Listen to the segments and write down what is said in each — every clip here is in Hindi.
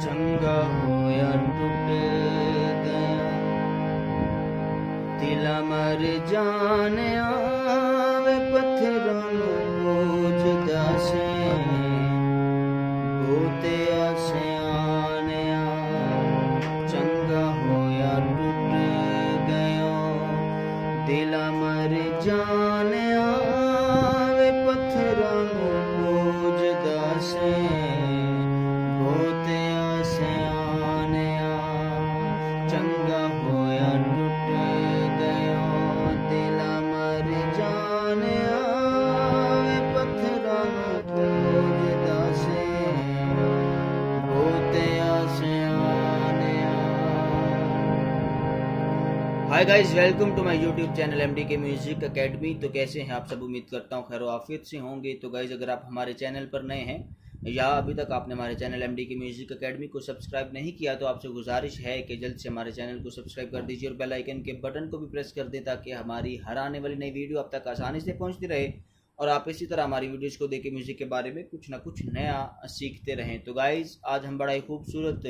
चंगा होया टूट गया दिल मर जाने आवे पत्थरों बोझदा से बोते आने चंगा होया टूट गया दिल मर जाने आवे पत्थरों बोझदा से चंगा होया टूट गया दिल मर जाने आवे पत्थरां बोझदा से होते आने। Hi guys, welcome to my YouTube channel MD के म्यूजिक एकेडमी। तो कैसे हैं आप सब? उम्मीद करता हूँ खैर आफियत से होंगे। तो गाइस, अगर आप हमारे चैनल पर नए हैं या अभी तक आपने हमारे चैनल एमडी की म्यूजिक एकेडमी को सब्सक्राइब नहीं किया तो आपसे गुजारिश है कि जल्द से हमारे चैनल को सब्सक्राइब कर दीजिए और बेल आइकन के बटन को भी प्रेस कर दें ताकि हमारी हर आने वाली नई वीडियो आप तक आसानी से पहुंचती रहे और आप इसी तरह हमारी वीडियोस को देख के म्यूजिक के बारे में कुछ ना कुछ नया सीखते रहें। तो गाइज, आज हम बड़ा ही खूबसूरत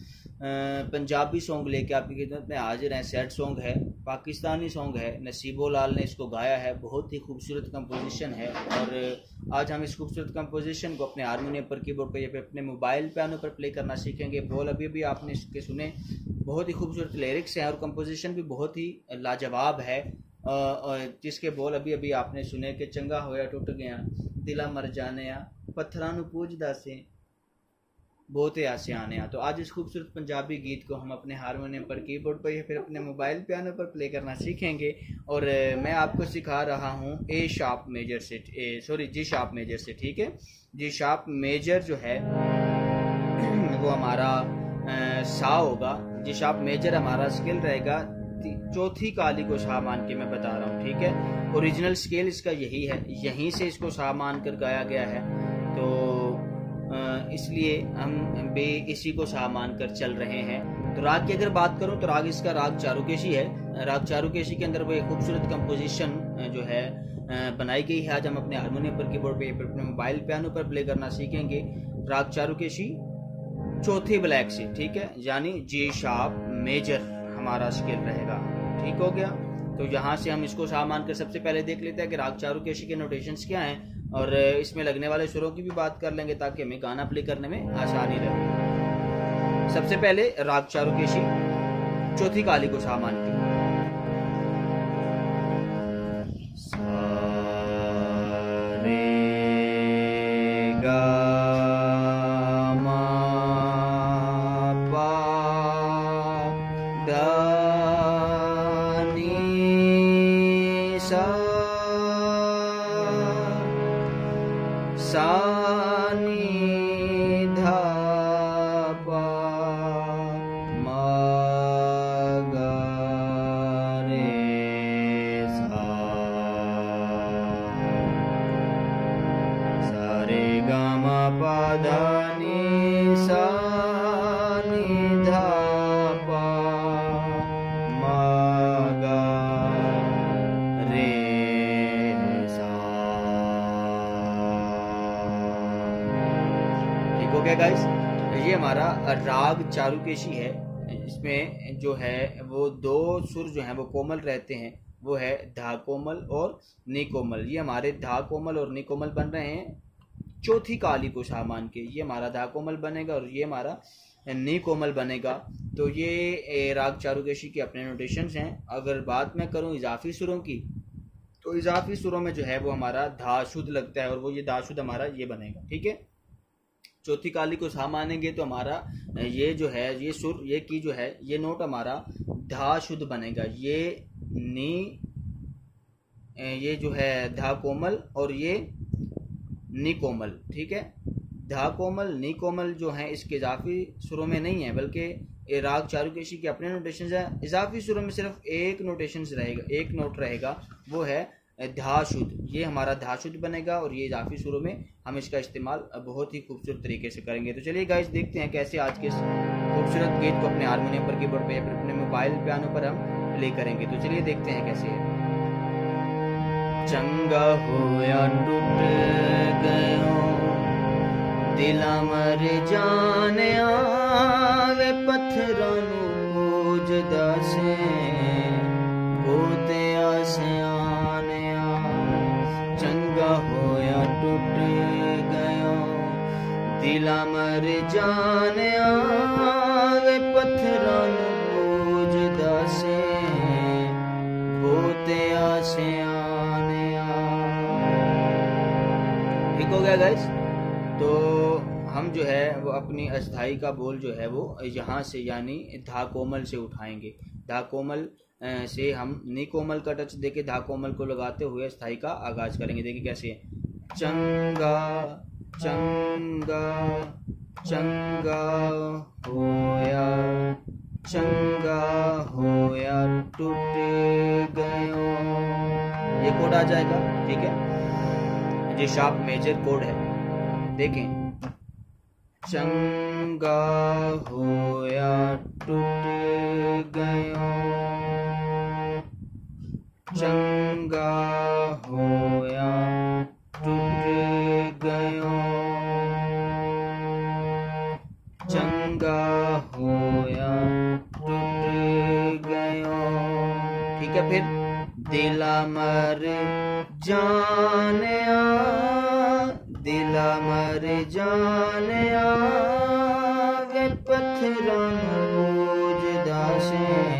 पंजाबी सॉन्ग लेके आपकी खिदमत में हाजिर हैं। सैड सॉन्ग है, पाकिस्तानी सॉन्ग है, नसीबो लाल ने इसको गाया है। बहुत ही खूबसूरत कंपोजिशन है और आज हम इस खूबसूरत कंपोजिशन को अपने हारमोनियम पर, कीबोर्ड पर या फिर अपने मोबाइल पियानो पर प्ले करना सीखेंगे। बोल अभी भी आपने इसके सुने, बहुत ही खूबसूरत लिरिक्स हैं और कंपोजिशन भी बहुत ही लाजवाब है। जिसके बोल अभी आपने सुने कि चंगा होया टूट गया दिला मर जाने आ पत्थरां नूं पूजदा से बहुते आसे आने आ। तो आज इस खूबसूरत पंजाबी गीत को हम अपने हारमोनियम पर, कीबोर्ड पर या फिर अपने मोबाइल पियानो पर प्ले करना सीखेंगे और मैं आपको सिखा रहा हूँ जी शार्प मेजर से। ठीक है, जी शार्प मेजर जो है वो हमारा सा होगा। जी शार्प मेजर हमारा स्केल रहेगा चौथी काली को शाह मान के मैं बता रहा हूँ। ठीक है, ओरिजिनल स्केल इसका यही है, यहीं से इसको शाह मान कर गाया गया है। तो इसलिए हम भी इसी को शाह मान कर चल रहे हैं। तो राग की अगर बात करूं तो राग इसका राग चारुकेशी है। राग चारुकेशी के अंदर वो एक खूबसूरत कंपोजिशन जो है बनाई गई है। आज हम अपने हारमोनियम पर, कीबोर्ड पे, अपने मोबाइल पियानो पर प्ले करना सीखेंगे राग चारुकेशी चौथी ब्लैक से। ठीक है, यानी जी शार्प मेजर हमारा स्केल रहेगा। ठीक हो गया। तो यहाँ से हम इसको शाह मानकर सबसे पहले देख लेते हैं कि राग चारुकेशी के नोटेशंस क्या हैं और इसमें लगने वाले सुरों की भी बात कर लेंगे ताकि हमें गाना प्ले करने में आसानी रहे। सबसे पहले राग चारुकेशी चौथी काली को शाह मान के सा नी धा पा मा गा रे सा रे गा मा पा धा नी सा नी धा पा मा गा रे। हो गया गाइस, ये हमारा राग चारुकेशी है। इसमें जो है वो दो सुर जो हैं वो कोमल रहते हैं, वो है धा कोमल और नी कोमल। ये हमारे धा कोमल और नी कोमल बन रहे हैं चौथी काली को शाह मान के। ये हमारा धा कोमल बनेगा और ये हमारा नी कोमल बनेगा। तो ये राग चारुकेशी के अपने नोटेशंस हैं। अगर बात मैं करूं इजाफी सुरों की, तो इजाफी सुरों में जो है वो हमारा धा शुद्ध लगता है और वो ये धा शुद्ध हमारा ये बनेगा। ठीक है, चौथी काली को शाह मानेंगे तो हमारा ये जो है ये सुर, ये की जो है ये नोट हमारा धा शुद्ध बनेगा। ये नी, ये जो है धा कोमल और ये नी कोमल। ठीक है, धा कोमल नी कोमल जो है इसके इजाफी सुरों में नहीं है, बल्कि राग चारुकेशी के अपने नोटेशंस हैं। इजाफी सुरों में सिर्फ एक नोटेशंस रहेगा, एक नोट रहेगा, वो है धा शुद्ध। ये हमारा धा शुद्ध बनेगा और ये इजाफी सुरों में हम इसका इस्तेमाल बहुत ही खूबसूरत तरीके से करेंगे। तो चलिए गाइस, देखते हैं कैसे आज के इस खूबसूरत गीत को अपने हारमोनियम पर, कीबोर्ड पे या फिर अपने मोबाइल पियानो पर हम प्ले करेंगे। तो चलिए देखते हैं कैसे है। चंगा होया टूट गयो दिल मर जाने आ दासे होते आसियानिया चंगा होया टूट गयो दिला मर जानिया वे पत्थरां नूं पूजदा से होते आसियानिया। ठीक हो गया गाइस। तो हम जो है वो अपनी अस्थाई का बोल जो है वो यहाँ से यानी धा कोमल से उठाएंगे। धा कोमल से हम नी कोमल का टच देके धा कोमल को लगाते हुए अस्थाई का आगाज करेंगे। देखिए कैसे है। चंगा चंगा चंगा होया चंगा होया टूट गयो, ये कोड आ जाएगा। ठीक है, ये शार्प मेजर कोड है। देखें, चंगा होया टूट गयो चंगा होया टूट गयो चंगा होया टूट गयो। ठीक है, फिर दिला मर जानिया दिला मर जानिया वे पत्थरां पूजदा से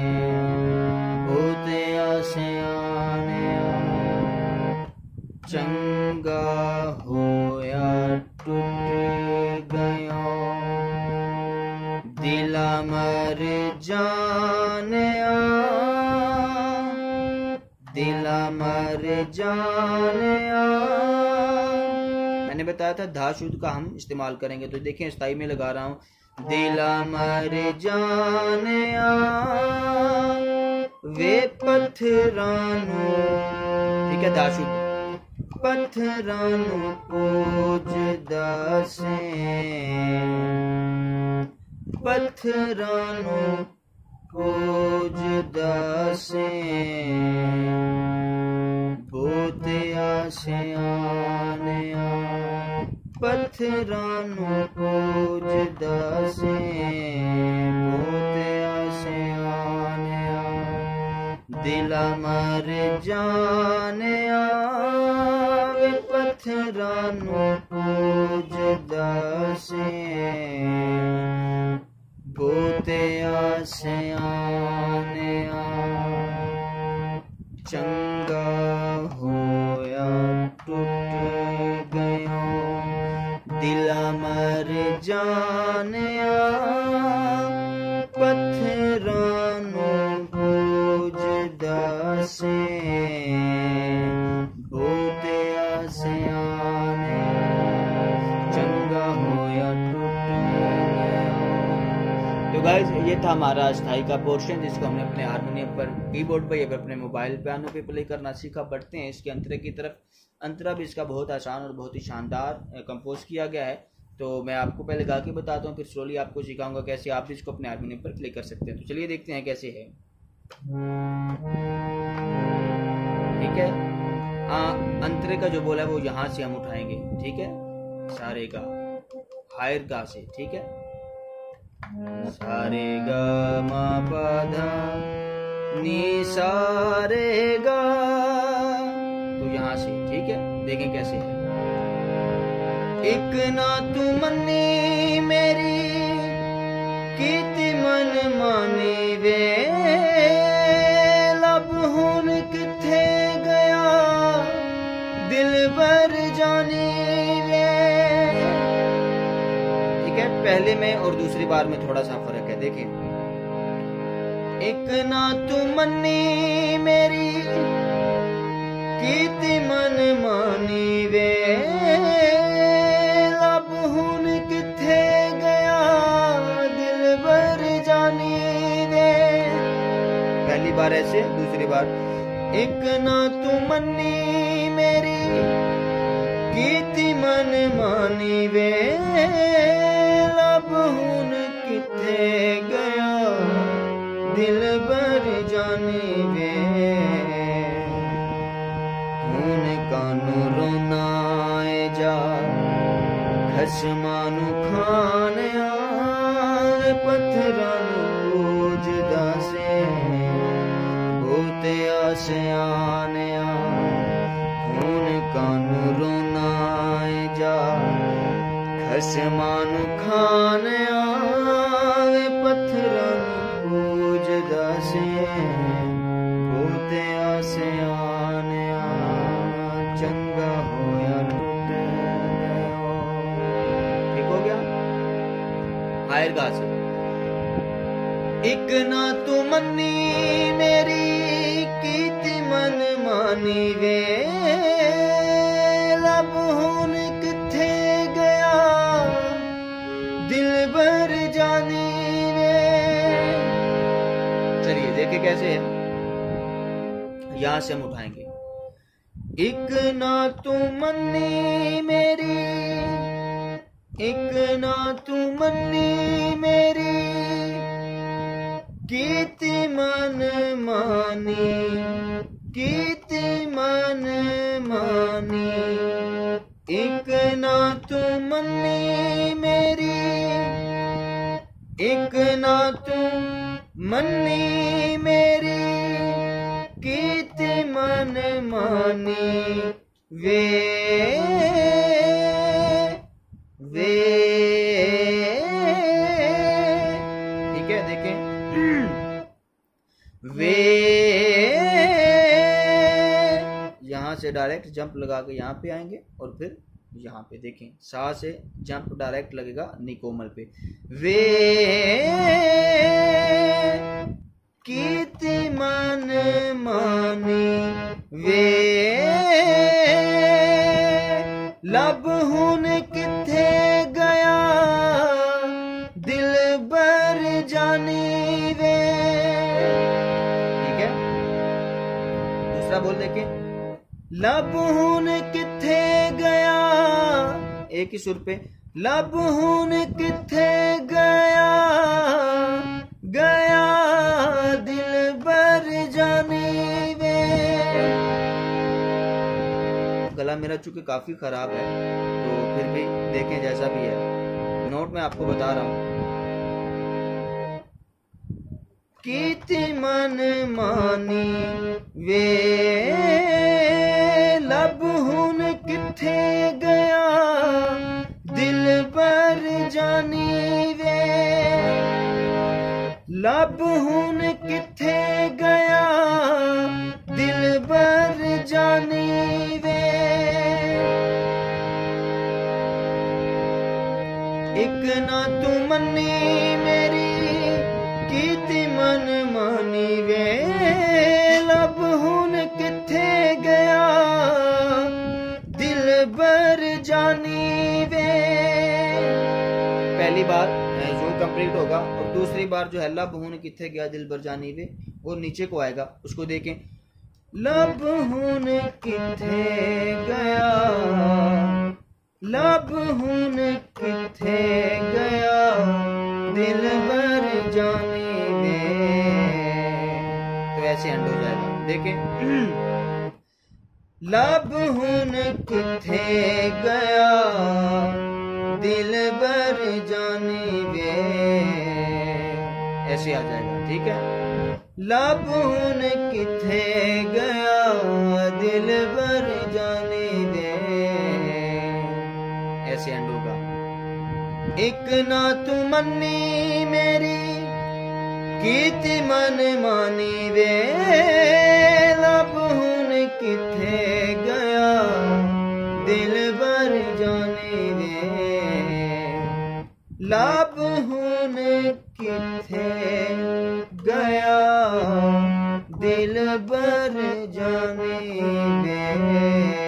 होते आसियानिया चंगा होया टूट गयो दिला मर जानिया दिला मर जानिया। मैंने बताया था धा शुद्ध का हम इस्तेमाल करेंगे, तो देखें स्थाई में लगा रहा हूं। दिला मर जानिया वे पत्थरां नूं, ठीक है, धा शुद्ध, पत्थरां नूं पूजदा से पत्थरां नूं पूजदा से होते आसियानिया पत्थरां नूं पूजदा से होते आसियानिया दिला मर जानिया वे पत्थरां नूं पूजदा से होते आसियानिया चंगा होया टूट गयो दिला मर जानिया पत्थरां नूं पूजदा से होते आसियानिया चंगा होया टूट गयो। तो गाइस, ये था हमारा अस्थाई का पोर्शन जिसको हमने अपने हारमोनियम पर, कीबोर्ड पर या अपने मोबाइल पियानो पे प्ले करना सीखा। बढ़ते हैं इसके अंतरे की तरफ। अंतरा भी इसका बहुत आसान और बहुत ही शानदार कंपोज किया गया है। तो मैं आपको पहले गा के बताता हूँ, फिर स्लोली आपको सिखाऊंगा कैसे आप भी इसको अपने हारमोनियम पर प्ले कर सकते हैं। तो चलिए देखते हैं कैसे है। ठीक है, अंतरे का जो बोला है वो यहाँ से हम उठाएंगे। ठीक है, सारे गा हायर गा से। ठीक है, सारे गा मा पा धा नी सारे गा, तो यहाँ से। ठीक है, देखें कैसे है। एक ना तू मन्नी मेरी कीती मन मानी वे लब हुन किथे गया दिल भर जानी वे। ठीक है, पहले में और दूसरी बार में थोड़ा सा फर्क है। देखें, एक ना तू मन्नी मेरी कीती मन मानी वे लब हुन किथे गया दिल भर जानी वे। पहली बार ऐसे, दूसरी बार एक ना तू मन्नी मेरी कीती मन मानी वे लब हुन किथे गया दिल भर जानी वे। हुन कानू रोना जा खसमानू खाने पत्थरां नूं पूजदा से आसियान खून कानू रोनाए जा खसमानू खान आवे पत्थरां पूजदा से होते आसियान चंगा होया टूट गयो। ठीक हो गया। हायर गा से एक ना तू मन्नी मेरी कीती मन मानी वे लब हुन किथे गया दिल भर जानी वे। चलिए देखे कैसे है, यहां से हम उठाएंगे। एक ना तू मन्नी मेरी, एक ना तू मन्नी मेरी कीती मन मानी, कीती मन मानी। एक ना तू मन्नी मेरी, एक ना तू मन्नी मेरी कीती मन मानी वे वे। ठीक है देखें वे, यहां से डायरेक्ट जंप लगा के यहां पे आएंगे और फिर यहां पे देखें सा से जंप डायरेक्ट लगेगा निकोमल पे। वे कीती मन मानी वे लब हुन किथे गया दिल बर जानी वे। ठीक है दूसरा बोल देखे लब हुन किथे गया, एक ही सुर पे लब हुन किथे गया गया दिल बर जानी वे। गला मेरा चूंकि काफी खराब है तो फिर भी देखें जैसा भी है, नोट में आपको बता रहा हूं। कीती मन मानी वे लब हुन किथे गया दिल बर जानी वे। लब हुन किथे गया दिल बर जानी वे। एक ना तू मन्नी मेरी कीती मन मानी वे लब हुन किथे गया दिल बर जानी वे। पहली बार जो कंप्लीट होगा और दूसरी बार जो है लब हुन किथे गया दिल बर जानी वे वो नीचे को आएगा, उसको देखें लब हुन किथे गया, लब हुन किथे गया दिल बर जानी वे। तो ऐसे एंड हो जाएगा। देखें लब हुन किथे गया दिल बर जानी वे, ऐसे आ जाएगा। ठीक है लब हुन किथे गया दिल बर जानी वे, ऐसे एंड होगा। एक ना तू मन्नी मेरी कीती मन मानी वे लब हुन किथे गया दिल बर जानी वे। लब हुन किथे गया दिल बर जानी वे,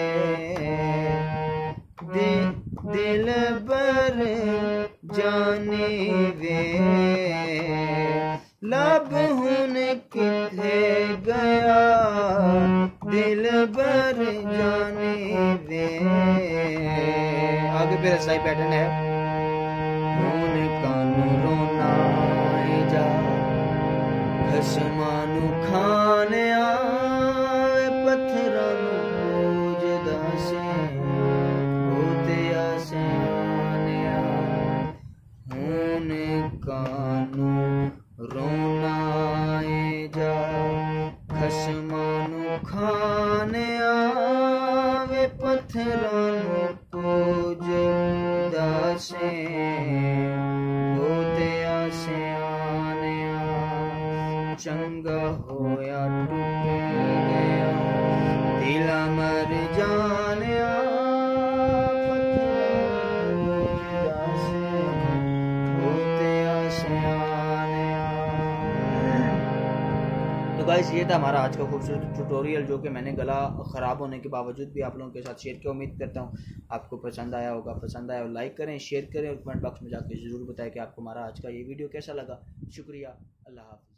दिल बर जानी वे। लब हुन किथे गया दिल बर जानी वे। आगे फिर ऐसा ही पैटर्न है। खून कानू रोना जा खसमानू खान आवे पत्थरां पूजदा से होते आसियान खून कानू रोना जा खसमानू पत्थरों पूजे दासे होते आसे आने चंगा होया टूट गया दिल मर जाने तो गाइस ये था हमारा आज का खूबसूरत ट्यूटोरियल, जो कि मैंने गला ख़राब होने के बावजूद भी आप लोगों के साथ शेयर किया। उम्मीद करता हूँ आपको पसंद आया होगा। पसंद आया हो लाइक करें, शेयर करें और कमेंट बॉक्स में जाकर ज़रूर बताएं कि आपको हमारा आज का ये वीडियो कैसा लगा। शुक्रिया, अल्लाह हाफ़िज़।